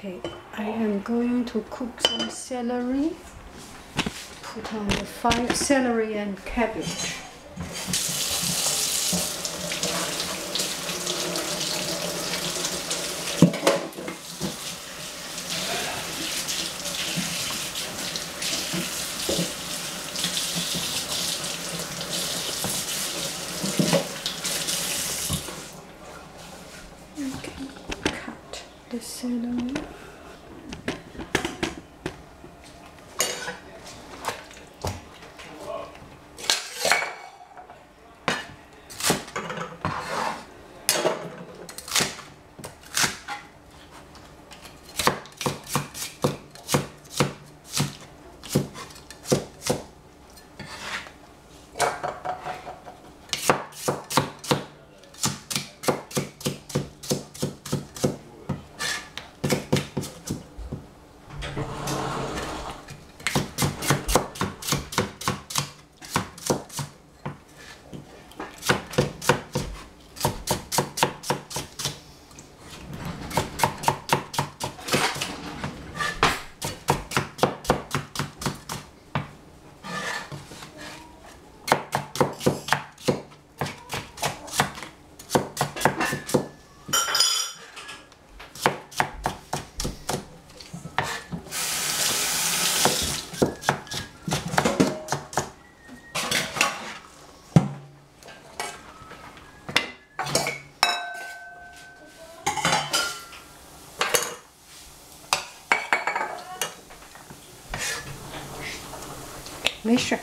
Okay, I am going to cook some celery. Put on the fire, celery and cabbage. Okay, cut the celery. This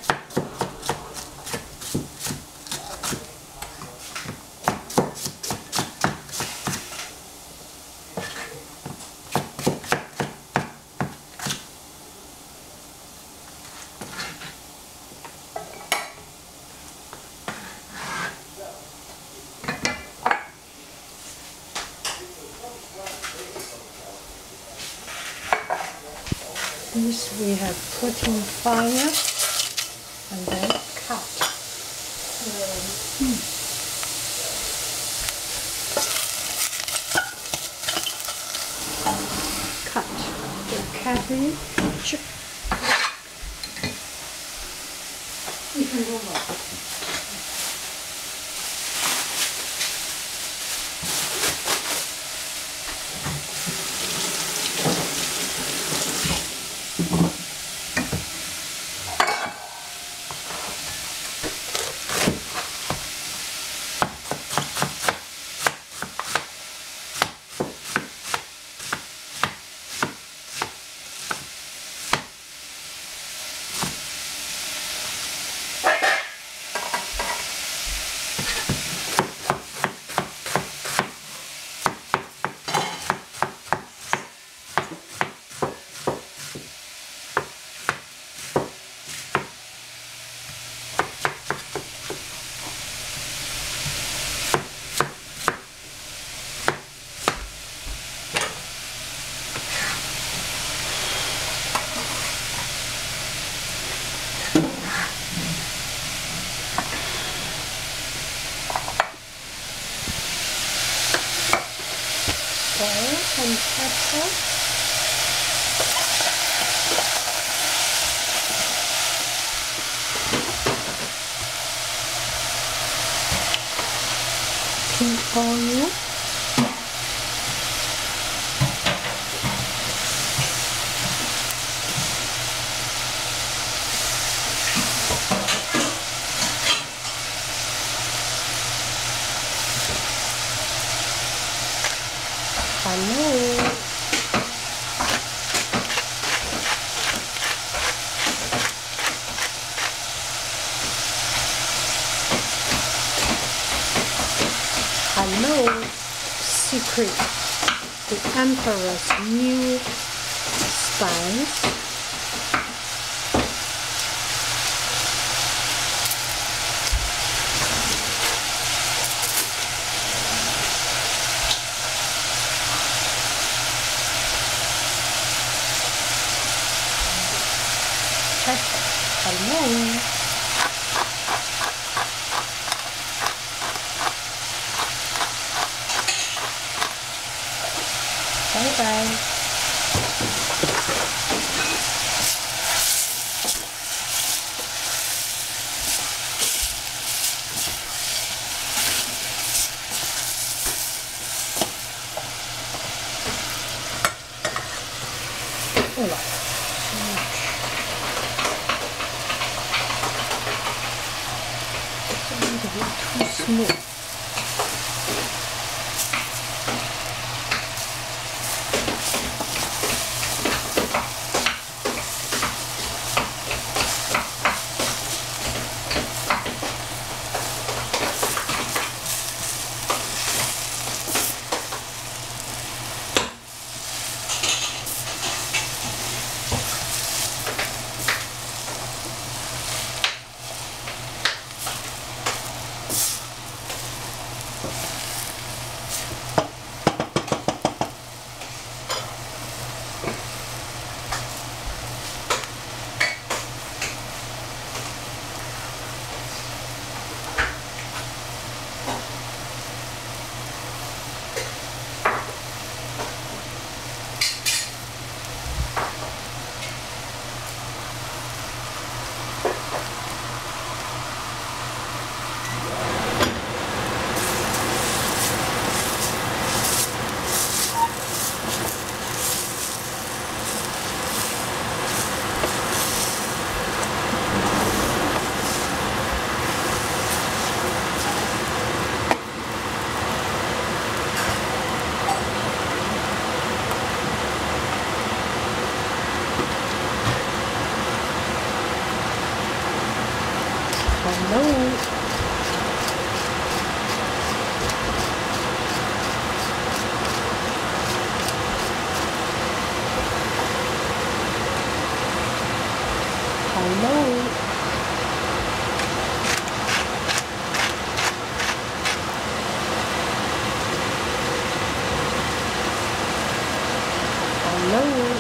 we have put in fire and then cut. Cut the cabbage. 1分钟吧。 Salt and pepper. Pink oil. Hello. Hello, secret, the Emperor's new spice. Hello. Bye bye. maybe too smooth. Hello. Hello. Hello.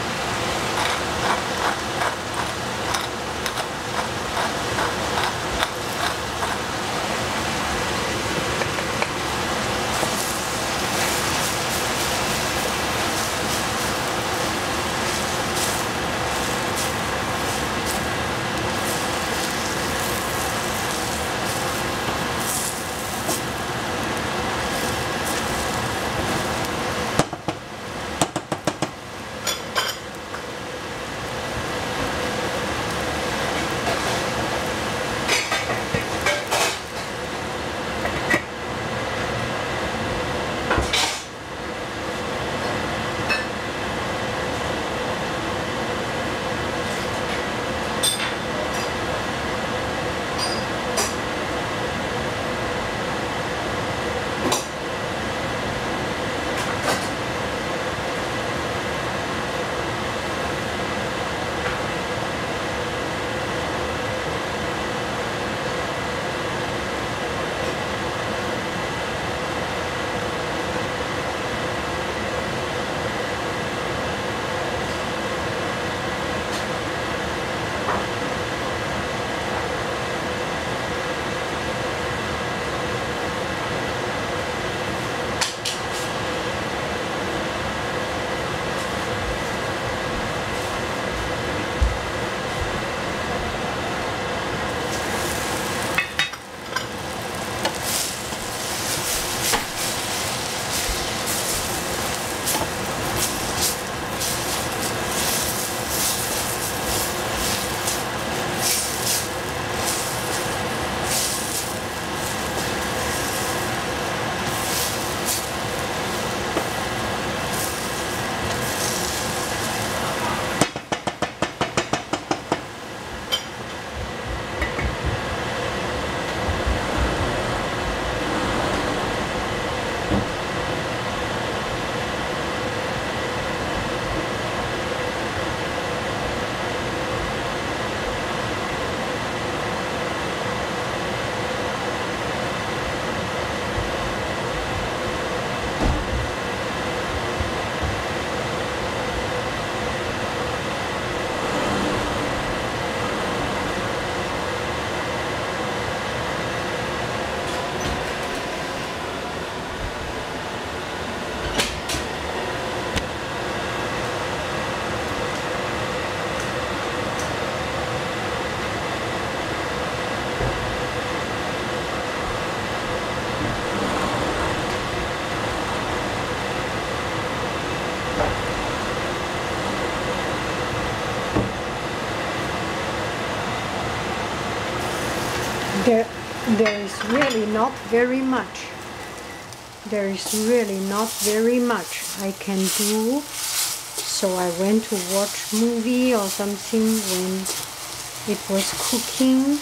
There is really not very much. There is really not very much I can do. So I went to watch movie or something when it was cooking,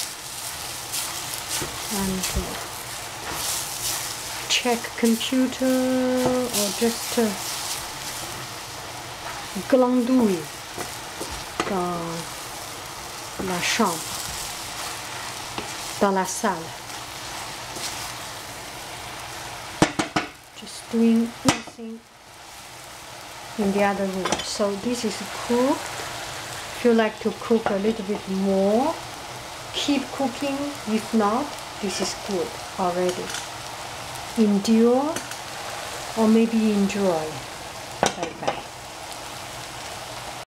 and check computer or just glandouille dans la chambre, dans la salle. Just doing nothing in the other room. So this is cooked. If you like to cook a little bit more, keep cooking. If not, this is good already. Endure or maybe enjoy. Bye bye.